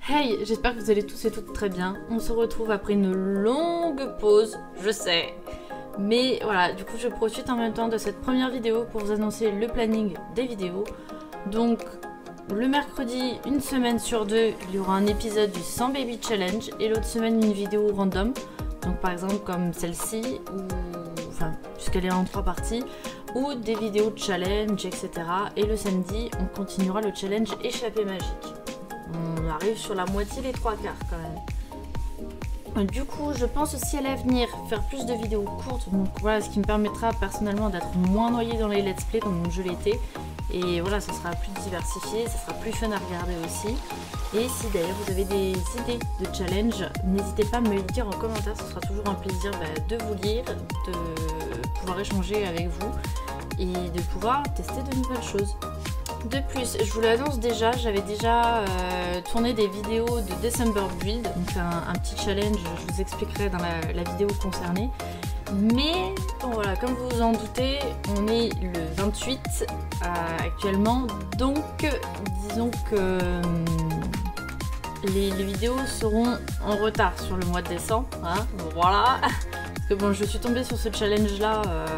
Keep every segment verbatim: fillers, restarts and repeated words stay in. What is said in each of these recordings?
Hey, j'espère que vous allez tous et toutes très bien. On se retrouve après une longue pause, je sais. Mais voilà, du coup je profite en même temps de cette première vidéo pour vous annoncer le planning des vidéos. Donc le mercredi, une semaine sur deux, il y aura un épisode du cent Baby Challenge et l'autre semaine une vidéo random. Donc par exemple comme celle-ci, ou enfin puisqu'elle est en trois parties, ou des vidéos de challenge, et cetera. Et le samedi, on continuera le challenge échappée magique. On arrive sur la moitié, les trois quarts quand même. Du coup, je pense aussi à l'avenir faire plus de vidéos courtes. Donc voilà, ce qui me permettra personnellement d'être moins noyée dans les let's play comme je l'étais. Et voilà, ça sera plus diversifié, ça sera plus fun à regarder aussi. Et si d'ailleurs vous avez des idées de challenge, n'hésitez pas à me le dire en commentaire. Ce sera toujours un plaisir bah, de vous lire, de pouvoir échanger avec vous et de pouvoir tester de nouvelles choses. De plus, je vous l'annonce déjà, j'avais déjà euh, tourné des vidéos de December Build, donc un, un petit challenge, je vous expliquerai dans la, la vidéo concernée. Mais bon voilà, comme vous vous en doutez, on est le vingt-huit euh, actuellement, donc disons que euh, les, les vidéos seront en retard sur le mois de décembre, hein, voilà. Parce que bon, je suis tombée sur ce challenge là euh,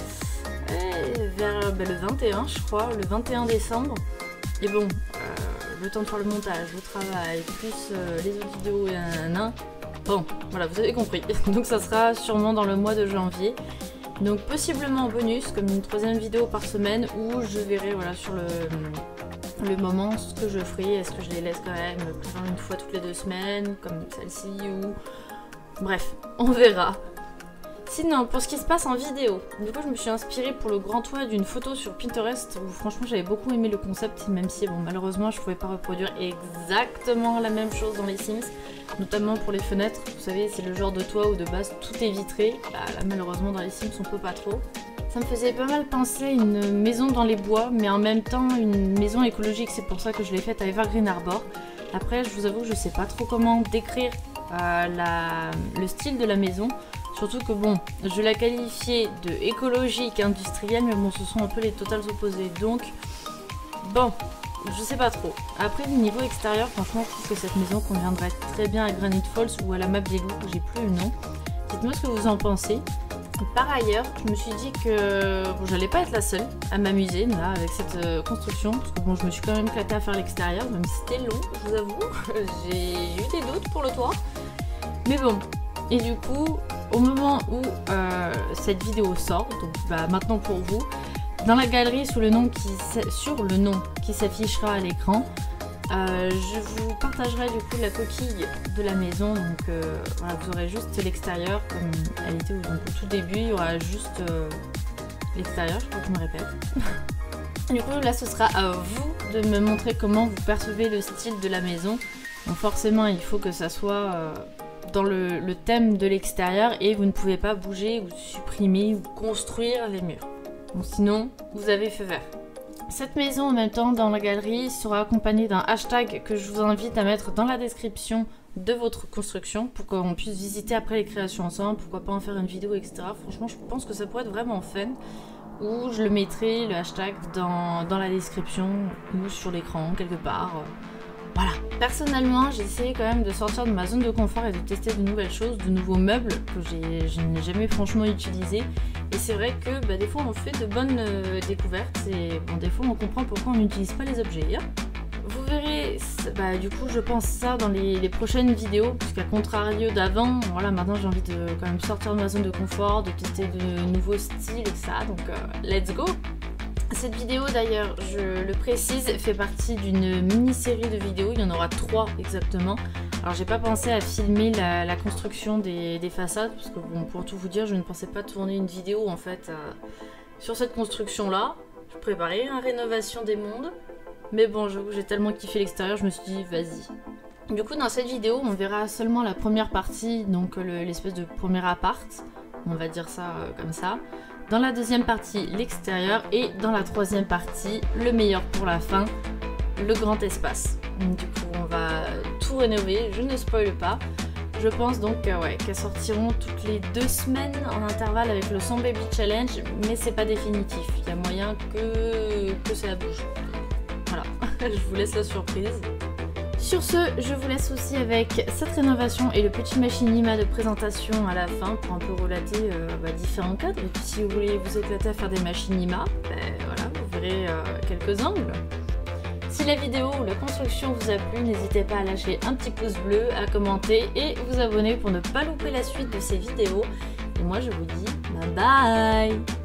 vers ben, le vingt et un je crois, le vingt et un décembre. Et bon, euh, le temps de faire le montage, le travail, plus euh, les autres vidéos et un, un, un. Bon, voilà, vous avez compris. Donc ça sera sûrement dans le mois de janvier. Donc possiblement en bonus, comme une troisième vidéo par semaine, où je verrai voilà, sur le, le moment ce que je ferai. Est-ce que je les laisse quand même présenter une fois toutes les deux semaines, comme celle-ci, ou... Bref, on verra. Sinon, pour ce qui se passe en vidéo, du coup je me suis inspirée pour le grand toit d'une photo sur Pinterest où franchement j'avais beaucoup aimé le concept, même si bon malheureusement je pouvais pas reproduire exactement la même chose dans les Sims, notamment pour les fenêtres. Vous savez, c'est le genre de toit où de base tout est vitré, bah, là malheureusement dans les Sims on peut pas trop. Ça me faisait pas mal penser à une maison dans les bois, mais en même temps une maison écologique, c'est pour ça que je l'ai faite à Evergreen Arbor. Après je vous avoue que je sais pas trop comment décrire euh, la... le style de la maison. Surtout que bon, je la qualifiais de écologique, industrielle, mais bon, ce sont un peu les totales opposés. Donc, bon, je sais pas trop. Après, niveau extérieur, franchement, je trouve que cette maison conviendrait très bien à Granite Falls ou à la map des loups, j'ai plus le nom. Dites-moi ce que vous en pensez. Par ailleurs, je me suis dit que bon, j'allais pas être la seule à m'amuser là avec cette euh, construction, parce que bon, je me suis quand même éclatée à faire l'extérieur, même si c'était long, je vous avoue. J'ai eu des doutes pour le toit. Mais bon, et du coup... Au moment où euh, cette vidéo sort, donc bah, maintenant pour vous, dans la galerie sous le nom qui sur le nom qui s'affichera à l'écran, euh, je vous partagerai du coup la coquille de la maison. Donc euh, voilà, vous aurez juste l'extérieur comme elle était donc, au tout début, il y aura juste euh, l'extérieur, je crois que je me répète. Du coup là ce sera à vous de me montrer comment vous percevez le style de la maison. Donc forcément il faut que ça soit... Euh, dans le, le thème de l'extérieur et vous ne pouvez pas bouger ou supprimer ou construire les murs. Donc sinon, vous avez feu vert. Cette maison en même temps dans la galerie sera accompagnée d'un hashtag que je vous invite à mettre dans la description de votre construction pour qu'on puisse visiter après les créations ensemble, pourquoi pas en faire une vidéo, et cetera. Franchement, je pense que ça pourrait être vraiment fun. Ou je le mettrai, le hashtag, dans, dans la description ou sur l'écran, quelque part. Voilà. Personnellement, j'ai essayé quand même de sortir de ma zone de confort et de tester de nouvelles choses, de nouveaux meubles que je n'ai jamais franchement utilisés. Et c'est vrai que bah, des fois on fait de bonnes euh, découvertes et bon, des fois on comprend pourquoi on n'utilise pas les objets. Hein. Vous verrez, bah, du coup je pense ça dans les, les prochaines vidéos, puisqu'à contrario d'avant, voilà, maintenant j'ai envie de quand même sortir de ma zone de confort, de tester de nouveaux styles et ça, donc euh, let's go! Cette vidéo d'ailleurs, je le précise, fait partie d'une mini-série de vidéos, il y en aura trois exactement. Alors j'ai pas pensé à filmer la, la construction des, des façades, parce que bon, pour tout vous dire, je ne pensais pas tourner une vidéo en fait euh, sur cette construction là. Je préparais une rénovation des mondes, mais bon, j'avoue j'ai tellement kiffé l'extérieur, je me suis dit vas-y. Du coup dans cette vidéo, on verra seulement la première partie, donc l'espèce de premier appart, on va dire ça euh, comme ça. Dans la deuxième partie, l'extérieur. Et dans la troisième partie, le meilleur pour la fin, le grand espace. Du coup, on va tout rénover, je ne spoile pas. Je pense donc euh, ouais, qu'elles sortiront toutes les deux semaines en intervalle avec le cent Baby Challenge, mais c'est pas définitif. Il y a moyen que, que ça bouge. Voilà, je vous laisse la surprise. Sur ce, je vous laisse aussi avec cette rénovation et le petit machinima de présentation à la fin pour un peu relater euh, bah, différents cadres. Et puis si vous voulez vous éclater à faire des machinima, ben, voilà, vous verrez euh, quelques angles. Si la vidéo ou la construction vous a plu, n'hésitez pas à lâcher un petit pouce bleu, à commenter et vous abonner pour ne pas louper la suite de ces vidéos. Et moi je vous dis bye bye.